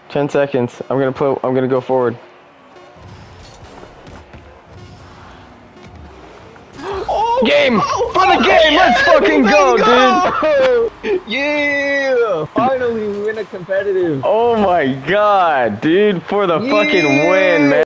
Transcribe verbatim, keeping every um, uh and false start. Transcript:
Ten seconds. I'm gonna put. I'm gonna go forward. Oh, Game oh, for the oh, game. Let's yes, fucking go, go, dude. Yeah! Finally, we win a competitive. Oh my god, dude! For the Yeah. fucking win, man.